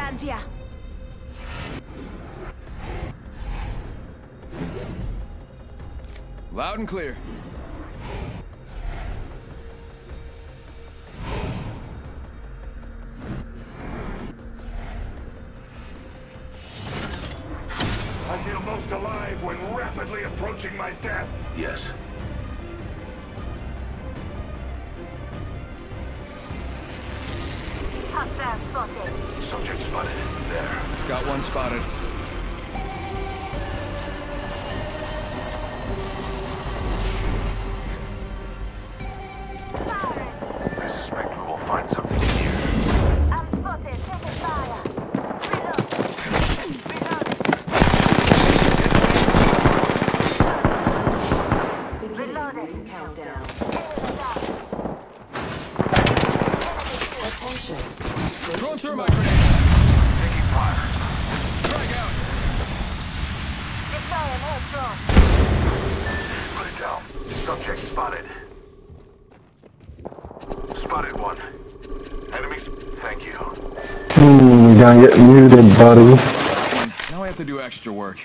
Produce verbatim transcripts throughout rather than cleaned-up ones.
stand here. Loud and clear. I feel most alive when rapidly approaching my death. Yes. Hostile spotted. Subject spotted. There. Got one spotted. Firing. I suspect we will find something in here. I'm spotted. Taking fire. Reload. Reload. Reloading. Countdown. Attention. Throwing thermite grenade. Taking fire. Drag out. Deploying airstrike. Put it down. Subject spotted. Spotted one. Enemies. Thank you. Hmm, you're gonna get muted, buddy. Now I have to do extra work.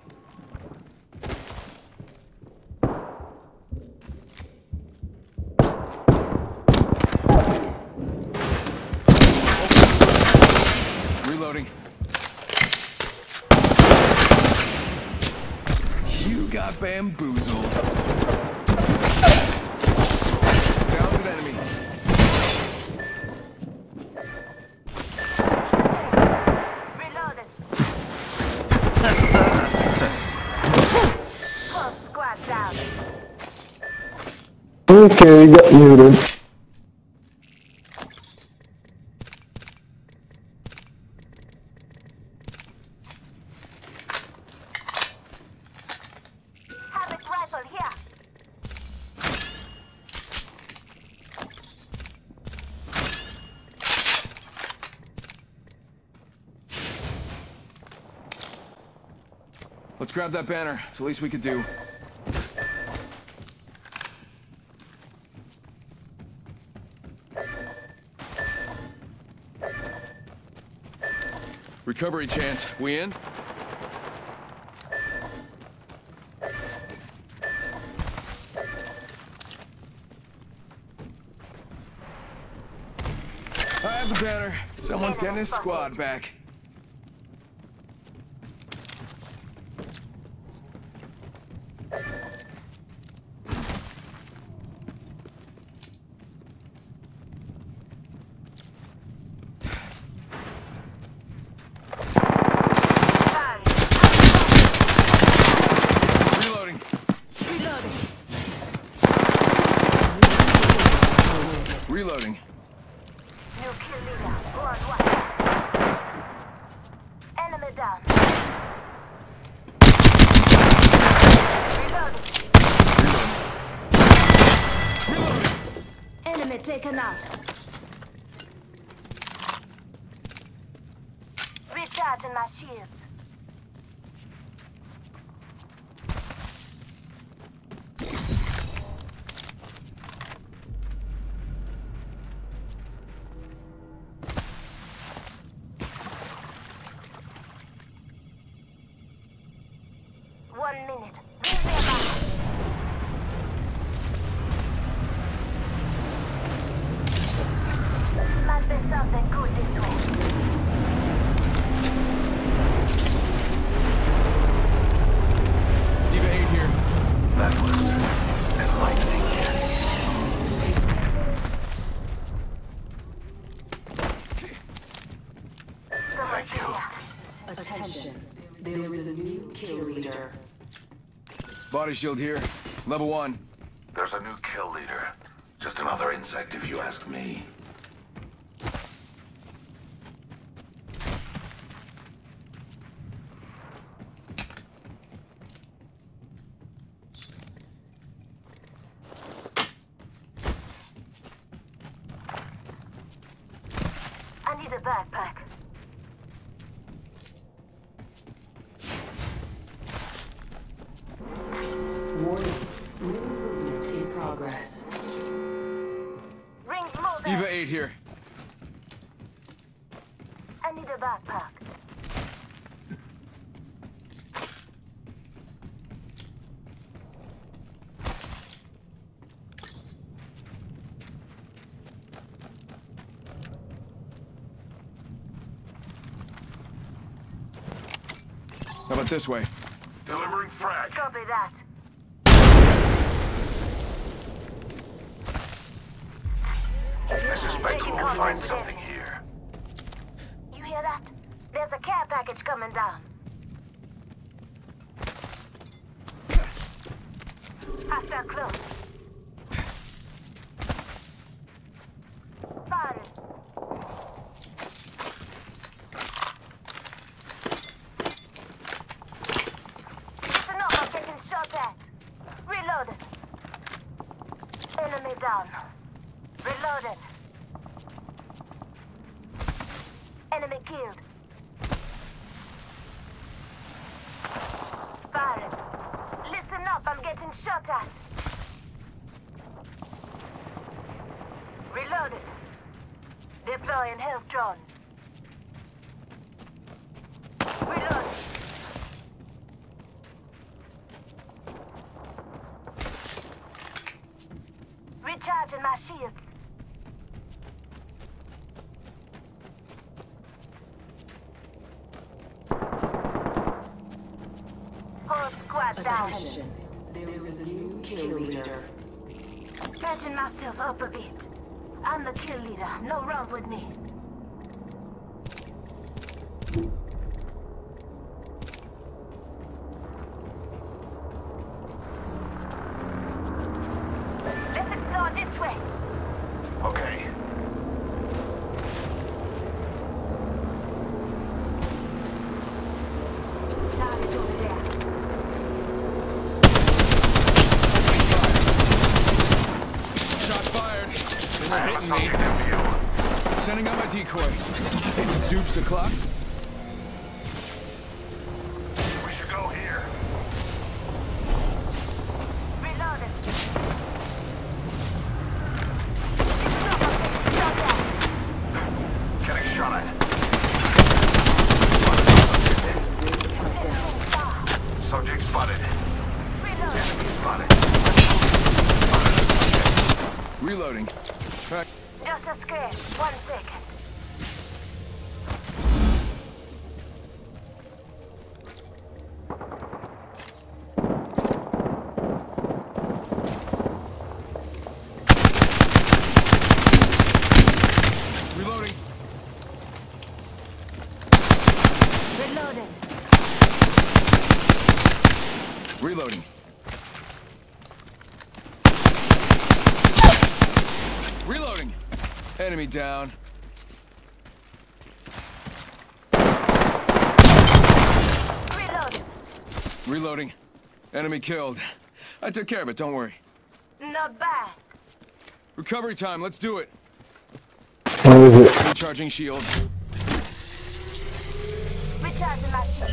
Reloading. You got bamboozled. Down with enemy. Reloading. Whole squad down. Okay, you got muted. Havoc rifle here. Let's grab that banner. It's the least we could do. Recovery chance. We in? I have the banner. Someone's getting his squad back. Reloading. Reloading. New kill leader. Worldwide. Enemy down. Reloading. Reloading. Enemy taken out. Recharging my shields. One minute. Give me a back. Might be something good this way. Diva eight here. That was enlightening. Thank you. Attention. There is a new kill leader. Body shield here. Level one. There's a new kill leader. Just another insect if you ask me. I need a backpack. Warning. New movement in progress. Rings moving. Diva eight here. I need need a backpack. How about this way? Delivering frag. Copy that. I suspect we'll find something here. You hear that? There's a care package coming down. Hostile close. Fire. Listen up, I'm getting shot at. Reloaded. Enemy down. Reloaded. Enemy killed. Firing. Listen up, I'm getting shot at. Reloaded. Deploying health drone. Reloaded. Recharging my shields. Whole squad down. Attention. There is a new kill leader. Catching myself up a bit. I'm the kill leader. No romp with me. Let's explore this way. Okay. Target over there. Shots fired. I They're have a hitting subject me. in view. Sending out my decoy. It's dupes o'clock. We should go here. Reloaded. Listen up, I'm getting shot at. Getting shot at. Enemy far. Subject spotted. Reloaded. Spotted. Reloading. Right. Just a scratch. One second. Reloading. Reloaded. Reloading. Reloading. Enemy down. Reloaded. Reloading. Enemy killed. I took care of it, don't worry. Not bad. Recovery time, let's do it. What is it? Recharging shield. Recharging my shield.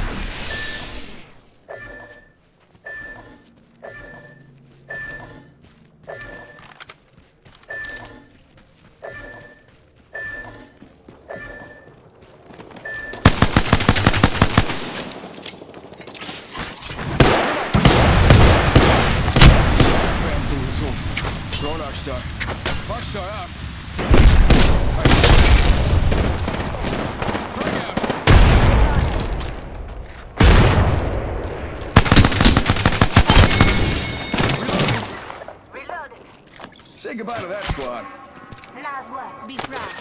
Bamboozle. Throwing Arcstar. Arcstar out. Frag out. Reloading. Reloaded. Say goodbye to that squad. Nice work. Be proud.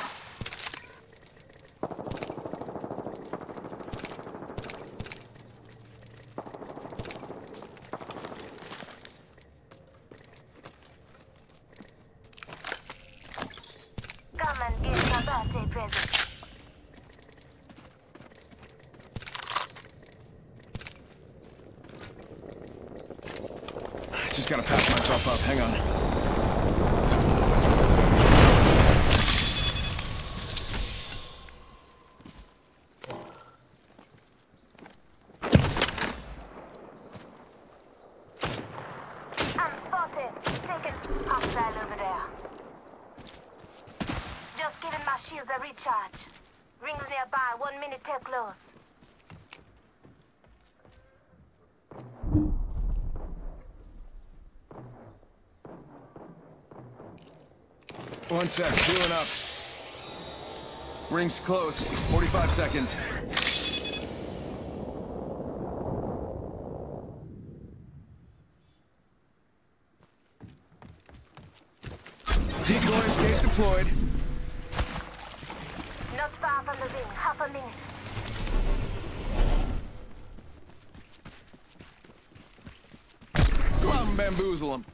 Come and get my birthday present. Just gotta patch myself up. Hang on. I'm spotted. Taking hostile over there. Just giving my shields a recharge. Rings nearby. One minute till close. One sec, healing up. Ring's close. forty-five seconds. Decoy escape deployed. Not far from the ring. Half a minute. Go out and bamboozle him.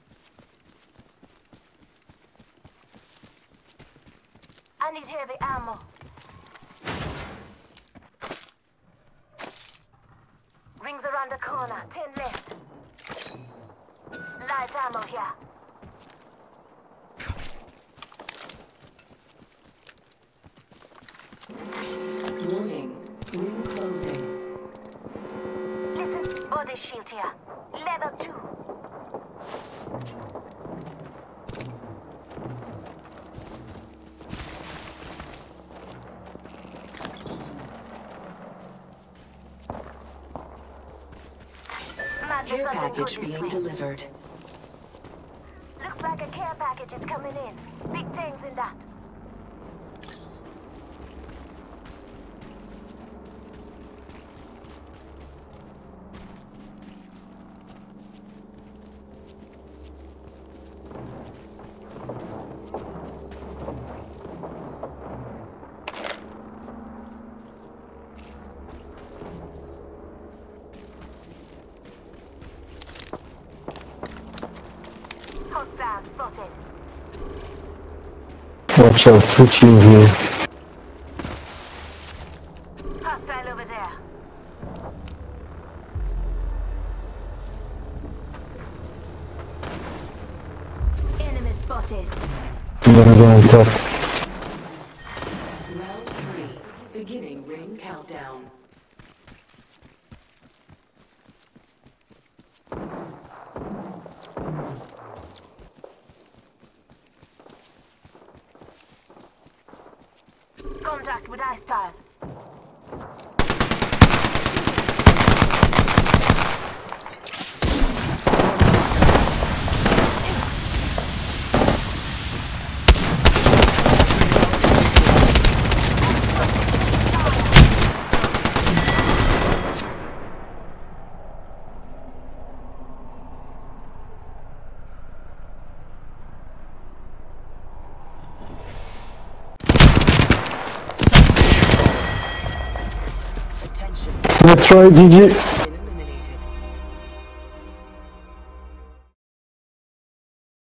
I need heavy ammo. Rings around the corner. Ten left. Light ammo here. Warning. Ring closing. Listen, body shield here. Level two. Care package being delivered. Looks like a care package is coming in. Big things in that. Hostile spotted. Watch out, twitching here. Hostile over there. Enemy spotted. I'm gonna go on top. Round three. Beginning ring countdown. Contact with I-Style. Let's try, G G.